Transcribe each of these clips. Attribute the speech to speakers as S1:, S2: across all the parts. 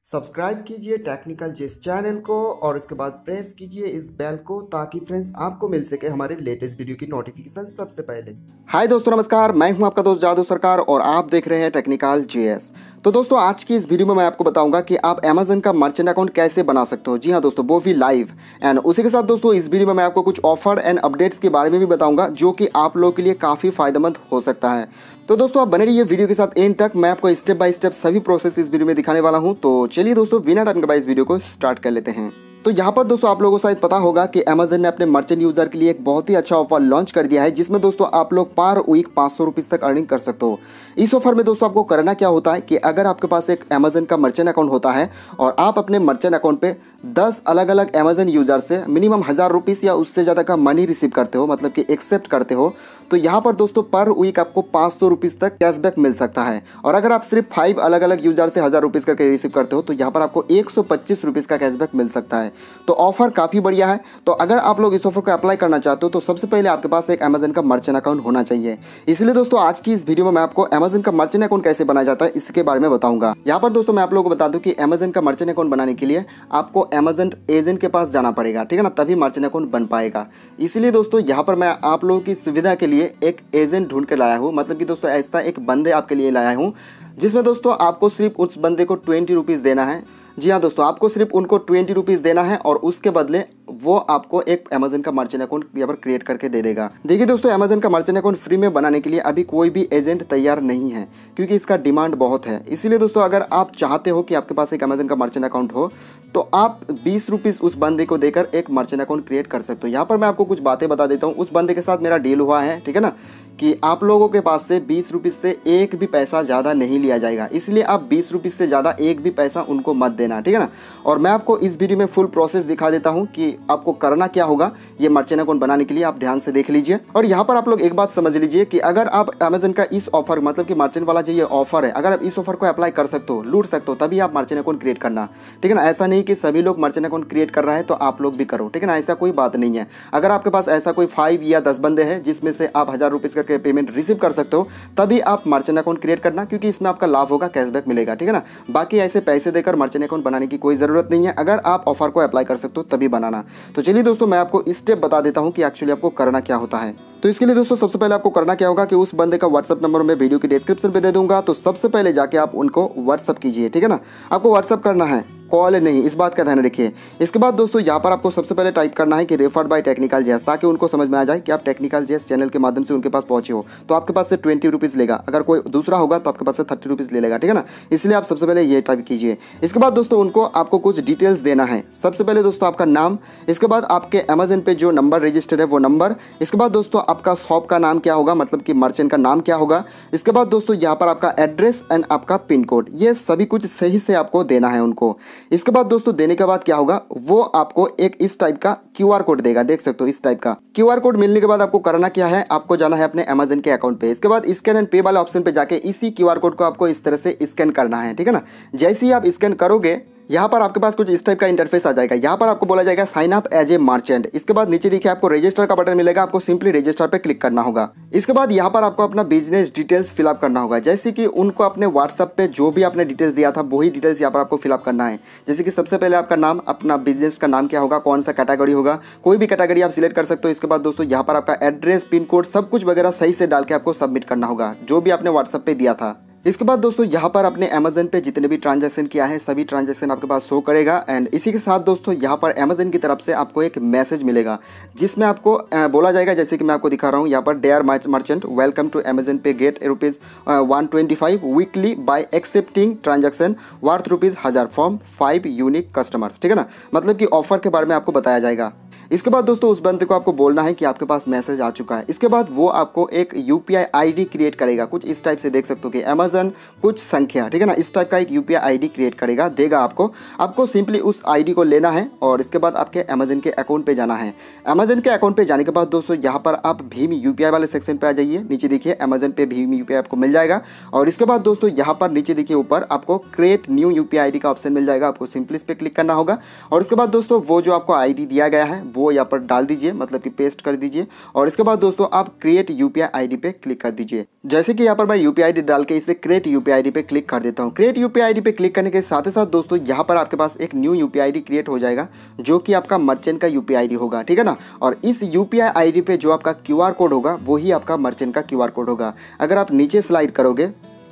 S1: Subscribe कीजिए technical जिस channel को और उसके बाद प्रेस कीजिए इस बेल को ताकि फ्रेंड्स आपको मिल सके हमारे लेटेस्ट वीडियो की नोटिफिकेशन सबसे पहले। हाय दोस्तों, नमस्कार। मैं हूं आपका दोस्त जादू सरकार और आप देख रहे हैं टेक्निकल जीएस। तो दोस्तों, आज की इस वीडियो में मैं आपको बताऊंगा कि आप अमेजन का मर्चेंट अकाउंट कैसे बना सकते हो। जी हाँ दोस्तों, वो भी लाइव। एंड उसी के साथ दोस्तों इस वीडियो में मैं आपको कुछ ऑफर एंड अपडेट्स के बारे में भी बताऊंगा जो कि आप लोगों के लिए काफ़ी फायदेमंद हो सकता है। तो दोस्तों आप बने रहिए वीडियो के साथ एंड तक। मैं आपको स्टेप बाय स्टेप सभी प्रोसेस इस वीडियो में दिखाने वाला हूं। तो चलिए दोस्तों, बिना टाइम के बाद इस वीडियो को स्टार्ट कर लेते हैं। तो यहाँ पर दोस्तों आप लोगों को शायद पता होगा कि अमेजन ने अपने मर्चेंट यूजर के लिए एक बहुत ही अच्छा ऑफर लॉन्च कर दिया है, जिसमें दोस्तों आप लोग पर वीक 500 रुपीज़ तक अर्निंग कर सकते हो। इस ऑफर में दोस्तों आपको करना क्या होता है कि अगर आपके पास एक अमेजन का मर्चेंट अकाउंट होता है और आप अपने मर्चेंट अकाउंट पे 10 अलग अलग अमेजन यूजर से मिनिमम 1000 रुपीज़ या उससे ज़्यादा का मनी रिसीव करते हो, मतलब कि एक्सेप्ट करते हो, तो यहाँ पर दोस्तों पर वीक आपको 500 रुपीज़ तक कैशबैक मिल सकता है। और अगर आप सिर्फ 5 अलग अलग यूजर से 1000 रुपीज़ करके रिसीव करते हो तो यहाँ पर आपको 125 रुपीज़ का कैशबैक मिल सकता है। तो ऑफर काफ़ी बढ़िया है। तो अगर आप लोग इस ऑफर को अप्लाई करना चाहते हो तो सबसे पहले आपके पास एक अमेजन का मर्चेंट अकाउंट होना चाहिए। इसलिए दोस्तों आज की इस वीडियो में मैं आपको अमेजन का मर्चेंट अकाउंट कैसे बनाया जाता है इसके बारे में बताऊंगा। यहाँ पर दोस्तों मैं आप लोगों को बता दूं कि अमेजन का मर्चेंट अकाउंट बनाने के लिए आपको अमेजन एजेंट के पास जाना पड़ेगा, ठीक है ना, तभी मर्चेंट अकाउंट बन पाएगा। इसलिए दोस्तों यहाँ पर मैं आप लोगों की सुविधा के लिए एक एजेंट ढूंढ के लाया हूँ, मतलब कि दोस्तों ऐसा एक बंदे आपके लिए लाया हूँ जिसमें दोस्तों आपको सिर्फ उस बंदे को 20 रुपीज़ देना है। जी हाँ दोस्तों, आपको सिर्फ उनको 20 रुपीज़ देना है और उसके बदले वो आपको एक अमेजन का मर्चेंट अकाउंट यहाँ पर क्रिएट करके दे देगा। देखिए दोस्तों, अमेजन का मर्चेंट अकाउंट फ्री में बनाने के लिए अभी कोई भी एजेंट तैयार नहीं है क्योंकि इसका डिमांड बहुत है। इसीलिए दोस्तों अगर आप चाहते हो कि आपके पास एक अमेजन का मर्चेंट अकाउंट हो तो आप 20 रुपीज़ उस बंदे को देकर एक मर्चेंट अकाउंट क्रिएट कर सकते हो। यहाँ पर मैं आपको कुछ बातें बता देता हूँ। उस बंदे के साथ मेरा डील हुआ है, ठीक है ना, कि आप लोगों के पास से 20 रुपीज़ से एक भी पैसा ज़्यादा नहीं लिया जाएगा। इसलिए आप 20 रुपीज़ से ज़्यादा एक भी पैसा उनको मत देना, ठीक है ना। और मैं आपको इस वीडियो में फुल प्रोसेस दिखा देता हूँ कि आपको करना क्या होगा ये मर्चेंट अकाउंट बनाने के लिए। आप ध्यान से देख लीजिए। और यहाँ पर आप लोग एक बात समझ लीजिए कि अगर आप अमेजन का इस ऑफर, मतलब कि मर्चेंट वाला जो ये ऑफर है, अगर आप इस ऑफर को अप्लाई कर सकते हो, लूट सकते हो, तभी आप मर्चेंट अकाउंट क्रिएट करना, ठीक है ना। ऐसा नहीं कि सभी लोग मर्चेंट अकाउंट क्रिएट कर रहा है तो आप लोग भी करो, ठीक है ना, ऐसा कोई बात नहीं है। अगर आपके पास ऐसा कोई 5 या 10 बंदे हैं जिसमें से आप 1000 रुपीज़ करके पेमेंट रिसीव कर सकते हो, तभी आप मर्चेंट अकाउंट क्रिएट करना, क्योंकि इसमें आपका लाभ होगा, कैशबैक मिलेगा, ठीक है ना। बाकी ऐसे पैसे देकर मर्चेंट अकाउंट बनाने की कोई ज़रूरत नहीं है। अगर आप ऑफर को अप्लाई कर सकते हो तभी बनाना। तो चलिए दोस्तों मैं आपको स्टेप बता देता हूं कि एक्चुअली आपको करना क्या होता है। तो इसके लिए दोस्तों सबसे पहले आपको करना क्या होगा कि उस बंदे का व्हाट्सअप नंबर मैं वीडियो की डिस्क्रिप्शन पे दे दूंगा। तो सबसे पहले जाके आप उनको व्हाट्सअप कीजिए, ठीक है ना। आपको व्हाट्सअप करना है, कॉल नहीं, इस बात का ध्यान रखिए। इसके बाद दोस्तों यहाँ पर आपको सबसे पहले टाइप करना है कि रेफर्ड बाय टेक्निकल जेस, ताकि उनको समझ में आ जाए कि आप टेक्निकल जेस चैनल के माध्यम से उनके पास पहुंचे हो। तो आपके पास से 20 रुपीज़ लेगा, अगर कोई दूसरा होगा तो आपके पास से 30 रुपीज़ ले लेगा, ठीक है ना। इसलिए आप सबसे पहले ये टाइप कीजिए। इसके बाद दोस्तों उनको आपको कुछ डिटेल्स देना है। सबसे पहले दोस्तों आपका नाम, इसके बाद आपके अमेजन पे जो नंबर रजिस्टर्ड है वो नंबर, इसके बाद दोस्तों आपका शॉप का नाम क्या होगा, मतलब कि मर्चेंट का नाम क्या होगा। इसके बाद दोस्तों यहाँ पर आपका एड्रेस एंड आपका पिन कोड, ये सभी कुछ सही से आपको देना है उनको। इसके बाद दोस्तों देने के बाद क्या होगा, वो आपको एक इस टाइप का क्यूआर कोड देगा, देख सकते हो इस टाइप का क्यूआर कोड। मिलने के बाद आपको करना क्या है, आपको जाना है अपने अमेजन के अकाउंट पे। इसके बाद स्कैन एंड पे वाले ऑप्शन पे जाके इसी क्यूआर कोड को आपको इस तरह से स्कैन करना है, ठीक है ना। जैसे ही आप स्कैन करोगे यहाँ पर आपके पास कुछ इस टाइप का इंटरफेस आ जाएगा। यहाँ पर आपको बोला जाएगा sign up as a merchant. इसके बाद नीचे देखिए आपको रजिस्टर का बटन मिलेगा, आपको सिंपली रजिस्टर पे क्लिक करना होगा। इसके बाद यहाँ पर आपको अपना बिजनेस डिटेल्स फिलअप करना होगा, जैसे कि उनको अपने व्हाट्सअप पे जो भी आपने डिटेल्स दिया था वही डिटेल्स यहाँ पर आपको फिलअप करना है। जैसे कि सबसे पहले आपका नाम, अपना बिजनेस का नाम क्या होगा, कौन सा कैटेगरी होगा, कोई भी कैटेगरी आप सिलेक्ट कर सकते हो। इसके बाद दोस्तों यहाँ पर आपका एड्रेस, पिन कोड, सब कुछ वगैरह सही से डाल के आपको सबमिट करना होगा जो भी आपने व्हाट्सअप पे दिया था। इसके बाद दोस्तों यहाँ पर अपने अमेजन पे जितने भी ट्रांजैक्शन किया है सभी ट्रांजैक्शन आपके पास शो करेगा। एंड इसी के साथ दोस्तों यहाँ पर अमेजन की तरफ से आपको एक मैसेज मिलेगा जिसमें आपको बोला जाएगा, जैसे कि मैं आपको दिखा रहा हूँ यहाँ पर, dear merchant welcome to Amazon pay, get ₹125 weekly by accepting transaction worth ₹1000 from 5 unique customers, ठीक है ना। मतलब कि ऑफर के बारे में आपको बताया जाएगा। इसके बाद दोस्तों उस बंदे को आपको बोलना है कि आपके पास मैसेज आ चुका है। इसके बाद वो आपको एक यूपीआई आईडी क्रिएट करेगा, कुछ इस टाइप से देख सकते हो कि अमेजन कुछ संख्या, ठीक है ना, इस टाइप का एक यूपीआई आईडी क्रिएट करेगा, देगा आपको सिंपली उस आईडी को लेना है और इसके बाद आपके अमेजन के अकाउंट पे जाना है। अमेजन के अकाउंट पे जाने के बाद दोस्तों यहाँ पर आप भीम यूपीआई वाले सेक्शन पे आ जाइए। नीचे देखिए अमेजन पे भीम यूपीआई आपको मिल जाएगा और इसके बाद दोस्तों यहाँ पर नीचे देखिए ऊपर आपको क्रिएट न्यू यूपीआई आईडी का ऑप्शन मिल जाएगा। आपको सिंपली इस पर क्लिक करना होगा और उसके बाद दोस्तों वो जो आपको आईडी दिया गया है वो यहाँ पर डाल दीजिए, मतलब कि पेस्ट कर दीजिए। और इसके बाद दोस्तों आप क्रिएट यूपीआई आईडी पे क्लिक कर दीजिए। जैसे कि यहाँ पर मैं यूपीआई आईडी डाल के इसे क्रिएट यूपीआई आईडी पे क्लिक कर देता हूँ। क्रिएट यूपीआई आईडी पे क्लिक करने के साथ ही साथ दोस्तों यहाँ पर आपके पास एक न्यू यूपीआई आईडी क्रिएट हो जाएगा, जो कि आपका मर्चेंट का यूपीआई आईडी होगा, ठीक है ना। और इस यूपीआई आईडी पे जो आपका क्यूआर कोड होगा वही आपका मर्चेंट का क्यूआर कोड होगा। अगर आप नीचे स्लाइड करोगे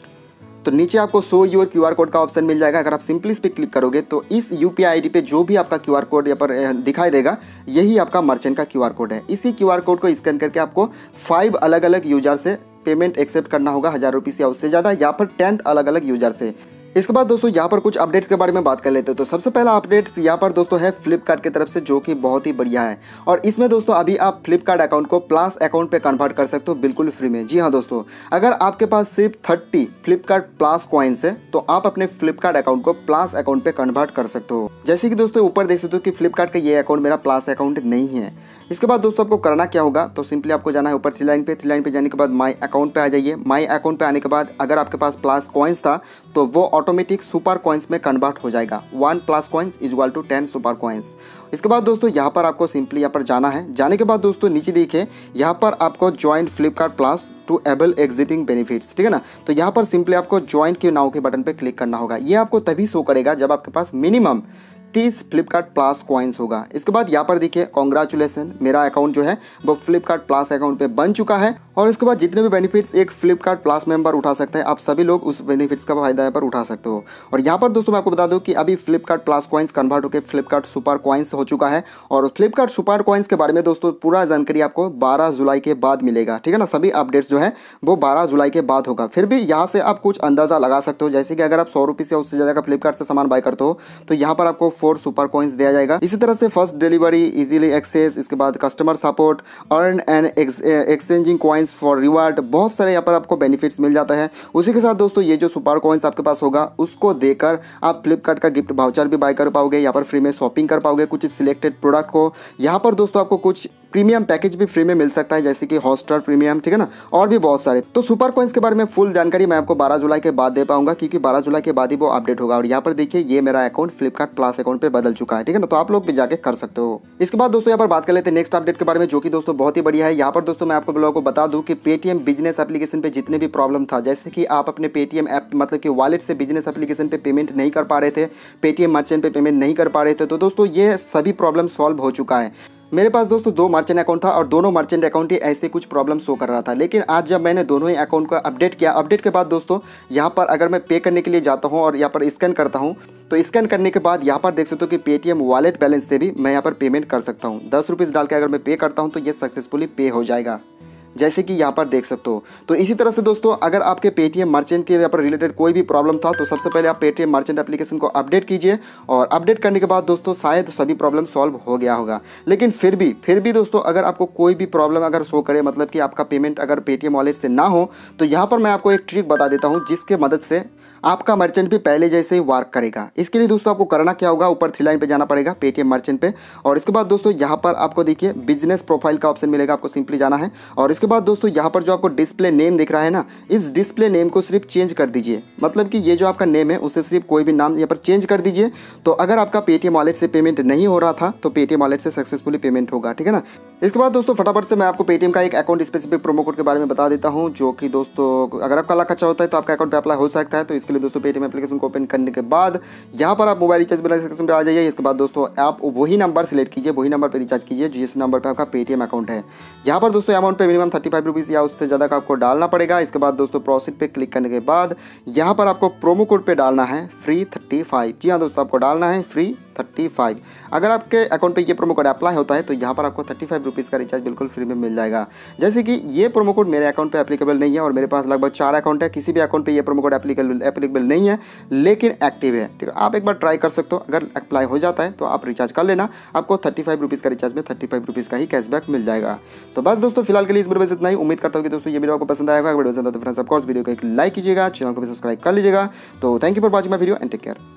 S1: तो नीचे आपको शो योर क्यूआर कोड का ऑप्शन मिल जाएगा। अगर आप सिंपली इस पर क्लिक करोगे तो इस यूपीआई आईडी पे जो भी आपका क्यूआर कोड यहाँ पर दिखाई देगा यही आपका मर्चेंट का क्यूआर कोड है। इसी क्यूआर कोड को स्कैन करके आपको 5 अलग अलग यूजर से पेमेंट एक्सेप्ट करना होगा, 1000 रुपये या उससे ज़्यादा, या फिर 10 अलग अलग यूजर से। इसके बाद दोस्तों यहाँ पर कुछ अपडेट्स के बारे में बात कर लेते हैं। तो सबसे पहला अपडेट्स यहाँ पर दोस्तों है फ्लिपकार्ट की तरफ से, जो कि बहुत ही बढ़िया है। और इसमें दोस्तों अभी आप फ्लिपकार्ट अकाउंट को प्लस अकाउंट पे कन्वर्ट कर सकते हो बिल्कुल फ्री में। जी हाँ दोस्तों, अगर आपके पास सिर्फ 30 फ्लिपकार्ट प्लस कॉइन्स है तो आप अपने फ्लिपकार्ट अकाउंट को प्लस अकाउंट पे कन्वर्ट कर सकते हो। जैसे कि दोस्तों ऊपर देख सकते हो कि फ्लिपकार्ट का ये अकाउंट मेरा प्लस अकाउंट नहीं है। इसके बाद दोस्तों आपको करना क्या होगा, तो सिंपली आपको जाना है ऊपर थ्री लाइन पे जाने के बाद माई अकाउंट पे आ जाइए। माई अकाउंट पे आने के बाद अगर आपके पास प्लस कॉइन्स था तो वो ऑटोमेटिक सुपर कॉइन्स में कन्वर्ट हो जाएगा। 1 plus coins is equal to 10 super coins. इसके बाद दोस्तों यहाँ पर आपको सिंपली यहाँ पर जाना है। जाने के बाद दोस्तों नीचे देखिए यहाँ पर आपको join Flipkart plus to able exciting benefits, ठीक है ना। तो यहाँ पर सिंपली आपको ज्वाइन के नाउ के बटन पे क्लिक करना होगा। ये आपको तभी शो करेगा जब आपके पास मिनिमम 30 फ्लिपकार्ट प्लस कॉइन्स होगा। इसके बाद यहाँ पर देखिए कॉन्ग्रेचुलेसन, मेरा अकाउंट जो है वो फ्लिपकार्ट प्लस अकाउंट पे बन चुका है। और इसके बाद जितने भी बेनिफिट्स एक फ्लिपकार्ट प्लस मेंबर उठा सकते हैं, आप सभी लोग उस बेनिफिट्स का फायदा यहाँ पर उठा सकते हो। और यहाँ पर दोस्तों मैं आपको बता दूं कि अभी फ्लिपकार्ट प्लस कॉइन्स कन्वर्ट होकर फ्लिपकार्ट सुपर कॉइन्स हो चुका है। और फ्लिपकार्ट सुपर कॉइन्स के बारे में दोस्तों पूरा जानकारी आपको 12 जुलाई के बाद मिलेगा, ठीक है ना। सभी अपडेट्स जो है वो 12 जुलाई के बाद होगा। फिर भी यहाँ से आप कुछ अंदाजा लगा सकते हो, जैसे कि अगर आप 100 रुपये से उससे ज़्यादा का फ्लिपकार्ट से सामान बाय करते हो तो यहाँ पर आपको 4 सुपर कॉइन्स दिया जाएगा। इसी तरह से फर्स्ट डिलीवरी, इजीली एक्सेस, इसके बाद customer support, earn and exchanging coins for reward, बहुत सारे यहाँ पर आपको बेनिफिट्स मिल जाता है। उसी के साथ दोस्तों ये जो सुपर कॉइन्स आपके पास होगा उसको देकर आप फ्लिपकार्ट का गिफ्ट वाउचर भी बाय कर पाओगे, यहाँ पर फ्री में शॉपिंग कर पाओगे कुछ सिलेक्टेड प्रोडक्ट को। यहाँ पर दोस्तों आपको कुछ प्रीमियम पैकेज भी फ्री में मिल सकता है, जैसे कि हॉटस्टार प्रीमियम, ठीक है ना, और भी बहुत सारे। तो सुपर कॉइन्स के बारे में फुल जानकारी मैं आपको 12 जुलाई के बाद दे पाऊंगा, क्योंकि 12 जुलाई के बाद ही वो अपडेट होगा। और यहाँ पर देखिए ये मेरा अकाउंट फ्लिपकार्ट प्लस अकाउंट पे बदल चुका है, ठीक है ना, तो आप लोग भी जाके कर सकते हो। इसके बाद दोस्तों यहाँ पर बात कर लेते हैं नेक्स्ट अपडेट के बारे में, जो कि दोस्तों बहुत ही बढ़िया है। यहाँ पर दोस्तों मैं आपको लोगों को बता दूं कि पेटीएम बिजनेस एप्लीकेशन पे जितने भी प्रॉब्लम था, जैसे कि आप अपने पेटीएम ऐप मतलब कि वॉलेट से बिजनेस एप्लीकेशन पे पेमेंट नहीं कर पा रहे थे, पेटीएम मर्चेंट पे पेमेंट नहीं कर पा रहे थे, तो दोस्तों ये सभी प्रॉब्लम सॉल्व हो चुका है। मेरे पास दोस्तों 2 मर्चेंट अकाउंट था और दोनों मर्चेंट अकाउंट ही ऐसे कुछ प्रॉब्लम शो कर रहा था। लेकिन आज जब मैंने दोनों ही अकाउंट को अपडेट किया, अपडेट के बाद दोस्तों यहाँ पर अगर मैं पे करने के लिए जाता हूँ और यहाँ पर स्कैन करता हूँ, तो स्कैन करने के बाद यहाँ पर देख सकते हो कि पेटीएम वॉलेट बैलेंस से भी मैं यहाँ पर पेमेंट कर सकता हूँ। 10 रुपीज़ डाल के अगर मैं पे करता हूँ तो ये सक्सेसफुली पे हो जाएगा, जैसे कि यहाँ पर देख सकते हो। तो इसी तरह से दोस्तों अगर आपके पेटीएम मर्चेंट के यहाँ पर रिलेटेड कोई भी प्रॉब्लम था तो सबसे पहले आप पेटीएम मर्चेंट एप्लीकेशन को अपडेट कीजिए, और अपडेट करने के बाद दोस्तों शायद सभी प्रॉब्लम सॉल्व हो गया होगा। लेकिन फिर भी दोस्तों अगर आपको कोई भी प्रॉब्लम अगर शो करे, मतलब कि आपका पेमेंट अगर पेटीएम वॉलेट से ना हो, तो यहाँ पर मैं आपको एक ट्रिक बता देता हूँ जिसके मदद से आपका मर्चेंट भी पहले जैसे ही वर्क करेगा। इसके लिए दोस्तों आपको करना क्या होगा, ऊपर 3 लाइन पे जाना पड़ेगा पेटीएम मर्चेंट पे, और इसके बाद दोस्तों यहाँ पर आपको देखिए बिजनेस प्रोफाइल का ऑप्शन मिलेगा, आपको सिंपली जाना है। और इसके बाद दोस्तों यहाँ पर जो आपको डिस्प्ले नेम दिख रहा है ना, इस डिस्प्ले नेम को सिर्फ चेंज कर दीजिए, मतलब कि ये जो आपका नेम है उसे सिर्फ कोई भी नाम यहाँ पर चेंज कर दीजिए। तो अगर आपका पेटीएम वॉलेट से पेमेंट नहीं हो रहा था तो पेटीएम वॉलेट से सक्सेसफुली पेमेंट होगा, ठीक है ना। इसके बाद दोस्तों फटाफट से मैं आपको पेटीएम का एक अकाउंट स्पेसिफिक प्रोमो कोड के बारे में बता देता हूँ, जो कि दोस्तों अगर आपका लक अच्छा होता है तो आपका अकाउंट पे अप्लाई हो सकता है। तो इसके लिए दोस्तों पेटीएम एप्लीकेशन को ओपन करने के बाद यहाँ पर आप मोबाइल रिचार्ज बिल सेक्शन पे आ जाइए। इसके बाद दोस्तों आप वही नंबर सेलेक्ट कीजिए, वही नंबर पर रिचार्ज कीजिए जिस नंबर पर आपका पेटीएम अकाउंट है। यहाँ पर दोस्तों अमाउंट पे मिनिमम 35 रुपीज़ या उससे ज़्यादा का आपको डालना पड़ेगा। इसके बाद दोस्तों प्रोसीड पे क्लिक करने के बाद यहाँ पर आपको प्रोमो कोड पे डालना है फ्री 35। जी हाँ दोस्तों, आपको डालना है फ्री 35। अगर आपके अकाउंट पे ये प्रोमो कोड अप्लाई होता है तो यहाँ पर आपको 35 रुपीज़ का रिचार्ज बिल्कुल फ्री में मिल जाएगा। जैसे कि ये प्रोमो कोड मेरे अकाउंट पे एप्लीकेबल नहीं है और मेरे पास लगभग 4 अकाउंट है, किसी भी अकाउंट पे ये प्रोमो कोड एप्लीकेबल नहीं है, लेकिन एक्टिव है, ठीक है। आप एक बार ट्राई कर सकते हो, अगर अप्लाई हो जाता है तो आप रिचार्ज कर लेना, आपको 35 रुपीज़ का रिचार्ज में 35 रुपीज़ का ही कैशबैक मिल जाएगा। तो बस दोस्तों फिलहाल के लिए इस वीडियो में इतना ही। उम्मीद करता हूँ कि दोस्तों ये वीडियो आपको पसंद आएगा। वीडियो पसंद आता है तो फ्रेंड्स ऑफ कोर्स वीडियो को एक लाइक कीजिएगा, चैनल को भी सब्सक्राइब कर लीजिएगा। तो thank you for watching my video and take care.